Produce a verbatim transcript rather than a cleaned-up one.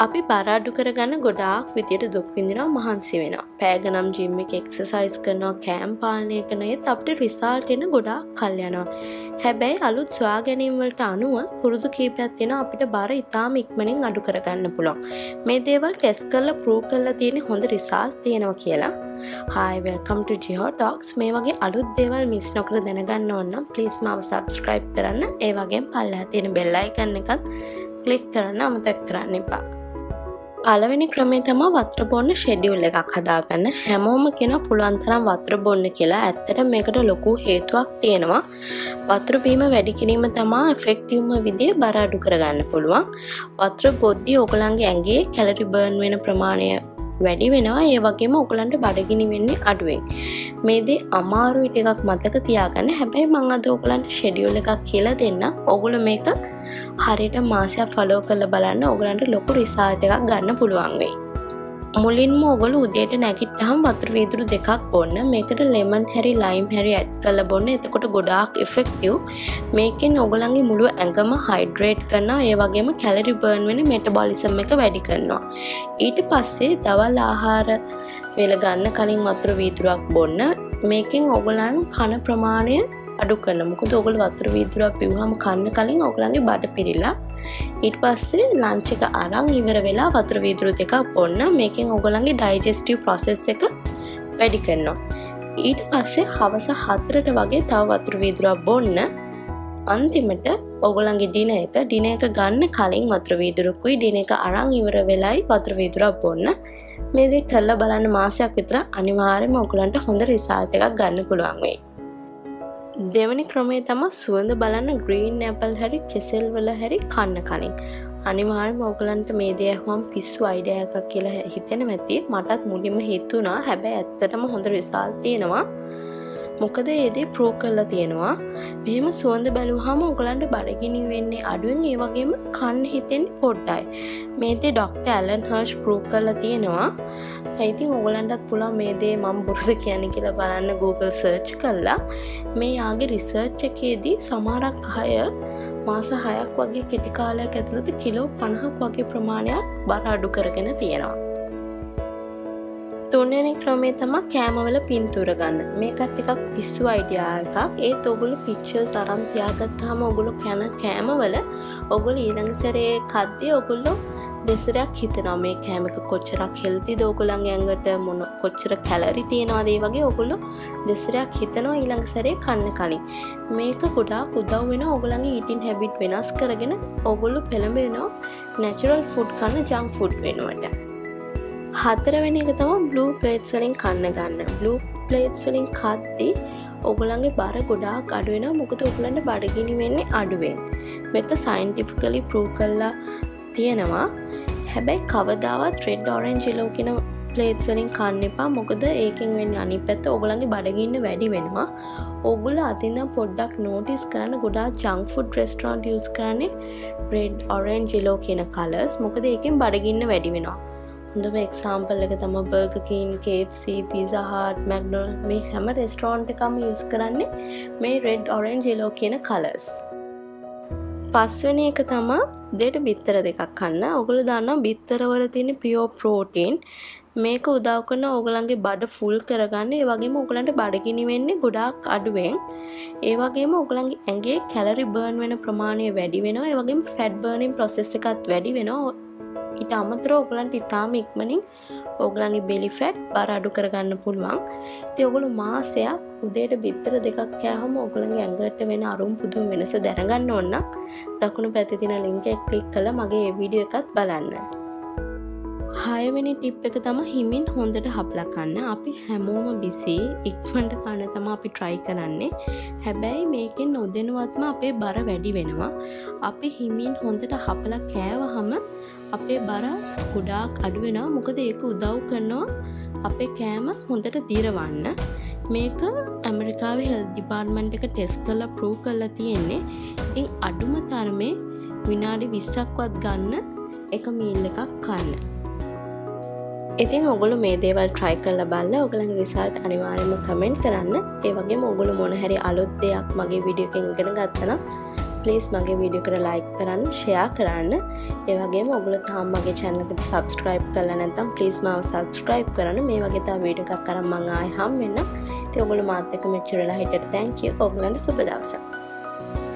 අපි බර අඩු කරගන්න ගොඩාක් විදියට දුක් විඳිනවා මහන්සි වෙනවා. පැය ගණන් ජිම් එකේ එක්සර්සයිස් කරනවා, කෑම පාලනය කරනවා. ඒත් අපිට රිසල්ට් එන ගොඩාක් කල් යනවා. හැබැයි අලුත් සොයා ගැනීම් වලට අනුව පුරුදු කීපයක් තියෙනවා අපිට බර ඉතාම ඉක්මනින් අඩු කරගන්න පුළුවන්. මේ දේවල් ටෙස්ට් කරලා ප්‍රූව් කරලා තියෙන හොඳ රිසල්ට් තියෙනවා කියලා. Hi, welcome to Jiho Talks. මේ වගේ අලුත් දේවල් මිස් නොකර දැනගන්න ඕන නම් please මාව subscribe කරන්න. ඒ වගේම පල්ලෙහා තියෙන bell icon එකත් click කරන්න අමතක කරන්න එපා. පළවෙනි ක්‍රමය තමයි වතුර බොන්න ෂෙඩියුල් එකක් හදාගන්න. හැමෝම කියන පුළුවන් තරම් වතුර බොන්න කියලා. ඇත්තට මේකට ලොකු හේතුවක් තියෙනවා. වතුර බීම වැඩි කිරීම තමයි effective විදිය බර අඩු කරගන්න පුළුවන්. වතුර බොද්දී ඔයගලන්ගේ ඇඟේ කැලරි බර්න් වෙන ප්‍රමාණය වැඩි වෙනවා. ඒ වගේම ඔයගලන්ට බඩගිනි වෙන්නේ අඩුවෙන්. මේ දේ අමාරුයි ටිකක් මතක තියාගන්න. හැබැයි මම අද ඔයගලන්ට ෂෙඩියුල් එකක් කියලා දෙන්නම්. ඔයගොල්ලෝ මේක හරියට මාසයක් ෆලෝ කරලා බලන්න ඔයගලන්ට ලොකු රිසල්ට් එකක් ගන්න පුළුවන් වෙයි. මුලින්ම ඔයගොල්ලෝ උදේට නැගිට්ටහම වතුර වීදුරු දෙකක් බොන්න. මේකට ලෙමන් හැරි ලයිම් හැරි ඇඩ් කරලා බොන්න. එතකොට ගොඩාක් ඉෆෙක්ටිව්. මේකෙන් ඔයගලන්ගේ මුළු ඇඟම හයිඩ්‍රේට් කරනවා. ඒ වගේම කැලරි බර්න් වෙන මෙටබොලිසම් එක වැඩි කරනවා. ඊට පස්සේ දවල් ආහාර වේල ගන්න කලින් වතුර වීදුරුවක් බොන්න. මේකෙන් ඔයගලන් කන ප්‍රමාණය අඩු කරනවා. මොකද ඔයගොල්ලෝ වතුර වීදුරුවක් පිව්වම කන්න කලින් ඔයගලන්ගේ බඩ පිරিলা. ඊට පස්සේ ලන්ච් එක අරන් ඉවර වෙලා වතුර වීදුරු දෙකක් බොන්න. මේකෙන් ඔයගලන්ගේ ඩයිජෙස්ටිව් ප්‍රොසෙස් එක වැඩි කරනවා. ඊට පස්සේ හවස හතරට වගේ තව වතුර වීදුරුවක් බොන්න. අන්තිමට ඔයගලන්ගේ ඩිනර් එක ඩිනර් එක ගන්න කලින් වතුර වීදුරුකුයි ඩිනර් එක අරන් ඉවර වෙලයි වතුර වීදුරුවක් බොන්න. මේ දෙක කරලා බලන්න මාසයක් විතර අනිවාර්යයෙන්ම ඔයගලන්ට හොඳ රිසල්ට් එකක් ගන්න පුළුවන් වෙයි. දෙවනි ක්‍රමය තමයි සුවඳ බලන්න ග්‍රීන් ඇපල් හැරි කෙසෙල් වල හැරි කන්න කලින්. අනිවාර්යයෙන්ම ඔයගලන්ට මේ දේ අහුවම පිස්සු අයිඩියා එකක් කියලා හිතෙනවා ඇති. මටත් මුලින්ම හිතුණා. හැබැයි ඇත්තටම හොඳ රිසල්ට් තියෙනවා. මොකද ඒ දේ ප්‍රූව් කරලා තියෙනවා. මෙහෙම සුවඳ බැලුවාම ඔයගලන්ට බඩගිනි වෙන්නේ අඩුවෙන්. ඒ වගේම කන්න හිතෙන්නේ පොඩ්ඩයි. මේ දේ ડોක්ටර් ඇලන් හර්ෂ් ප්‍රූව් කරලා තියෙනවා. ඉතින් ඔයගලන්ටත් පුළුවන් මේ දේ මම බොරුද කියන්නේ කියලා බලන්න Google search කරලා. මේ යාගේ රිසර්ච් එකේදී සමහරක් අය මාස හයක් වගේ කෙටි කාලයක් ඇතුළත කිලෝ පනහක් වගේ ප්‍රමාණයක් බර අඩු කරගෙන තියෙනවා. තුන්වෙනි ක්‍රමය තමයි කෑමවල පින්තූර ගන්න. මේකත් ටිකක් පිස්සු අයිඩියා එකක්. ඒත් ඔයගොල්ලෝ පික්චර්ස් අරන් තියාගත්තාම ඔයගොල්ලෝ කන කෑමවල ඔයගොල්ලෝ ඊළඟ සැරේ කද්දී ඔයගොල්ලෝ දෙසරයක් හිතනවා මේ කෑම එක කොච්චරක් හෙල්තිද, ඔයගොල්ලන්ගේ ඇඟට මොන කොච්චර කැලරි තියෙනවද, ඒ වගේ ඔයගොල්ලෝ දෙසරයක් හිතනවා ඊළඟ සැරේ කන්න කලින්. මේක ගොඩාක් උදව් වෙනවා ඔයගොල්ලන්ගේ ඊටින් හැබිට් වෙනස් කරගෙන ඔයගොල්ලෝ පෙළඹෙනවා නැචරල් ෆුඩ් කන්න ජංක් ෆුඩ් වෙනුවට. හතරවෙනි එක තමයි බ්ලූ ප්ලේට්ස් වලින් කන්න ගන්න. බ්ලූ ප්ලේට්ස් වලින් කද්දී ඔයගොල්ලන්ගේ බර ගොඩාක් අඩු වෙනවා. මොකද ඔයගොල්ලන්ට බඩගිනි වෙන්නේ අඩුවෙන්. මේක සයන්ටිෆිකලි ප්‍රූව් කරලා තියෙනවා. හැබැයි කවදාවත් රෙඩ් ඔරෙන්ජ් yellow කියන ප්ලේට්ස් වලින් කන්න එපා. මොකද ඒකෙන් වෙන්නේ අනිත් පැත්ත ඔයගොල්ලන්ගේ බඩගින්න වැඩි වෙනවා. ඔයගොල්ලෝ අතින් පොඩ්ඩක් නෝටිස් කරන්න ගොඩාක් ජංක් ෆුඩ් රෙස්ටොරන්ට් යූස් කරන්නේ රෙඩ් ඔරෙන්ජ් yellow කියන කලර්ස්. මොකද ඒකෙන් බඩගින්න වැඩි වෙනවා. හොඳම එක්සාම්පල් එක තමයි Burger King, K F C, Pizza Hut, McDonald's මේ හැම රෙස්ටොරන්ට් එකම යූස් කරන්නේ මේ රෙඩ් ඔරෙන්ජ් yellow කියන කලර්ස්. පස්වෙනි එක තමයි දෙයට බිත්තර දෙකක් කන්න. ඔයගොල්ලෝ දන්නවා බිත්තරවල තියෙන පියෝ ප්‍රෝටීන්. මේක උදව් කරන ඔයගලන්ගේ බඩ ෆුල් කරගන්න. ඒ වගේම ඔයගලන්ට බඩගිනි වෙන්නේ ගොඩාක් අඩුවෙන්. ඒ වගේම ඔයගලන්ගේ ඇඟේ කැලරි බර්න් වෙන ප්‍රමාණය වැඩි වෙනවා. ඒ වගේම ෆැට් බර්නින් ප්‍රොසෙස් එකත් වැඩි වෙනවා. ඊට අමතරව ඔයගලන්ට ඉතාම ඉක්මනින් ඔයගලන්ගේ බෙලි ෆැට් බර අඩු කරගන්න පුළුවන්. ඉතින් ඔයගොල්ලෝ මාසයක් උදේට බිත්තර දෙකක් කෑවම ඔයගලන්ගේ ඇඟට වෙන අරුම් පුදුම වෙනස දැනගන්න ඕන නම් දකුණු පැත්තේ තියෙන link එක ක්ලික් කරලා මගේ මේ වීඩියෝ එකත් බලන්න. හයවෙනි ටිප් එක තමයි හිමින් හොඳට හපලා කන්න. අපි හැමෝම බිසි ඉක්මනට කන්න තමයි අපි try කරන්නේ. හැබැයි මේකෙන් නොදැනුවත්ම අපේ බර වැඩි වෙනවා. අපි හිමින් හොඳට හපලා කෑවහම අපේ බර ගොඩාක් අඩු වෙනවා. මොකද ඒක උදව් කරනවා අපේ කෑම හොඳට දිරවන්න. මේක ඇමරිකාවේ හෙල්ත් ඩිපාර්ට්මන්ට් එක ටෙස්ට් කරලා ප්‍රූව් කරලා තියෙන්නේ. ඉතින් අඩුම තරමේ විනාඩි විස්සක්වත් ගන්න එක මීල් එකක් කන්න. ඉතින් ඔයගොල්ලෝ මේ දේවල් try කරලා බලලා ඔයගලගේ රිසල්ට් අනිවාර්යයෙන්ම කමෙන්ට් කරන්න. ඒ වගේම ඔයගොල්ලෝ මොන හරි අලුත් දෙයක් මගේ වීඩියෝ එකෙන් ඉගෙන ගත්තා නම් please මගේ වීඩියෝ එකට like කරන්න, share කරන්න. ඒ වගේම ඔයගොල්ලෝ තාම මගේ channel එකට subscribe කරලා නැත්නම් please මාව subscribe කරන්න. මේ වගේ තව වීඩියෝ එකක් අරන් මම ආයෙ හම් වෙන්න. ඉතින් ඔයගොල්ලෝ මාත් එක්ක මෙච්චර වෙලා හිටියට thank you. ඔයගොල්ලන්ට සුබ දවසක්.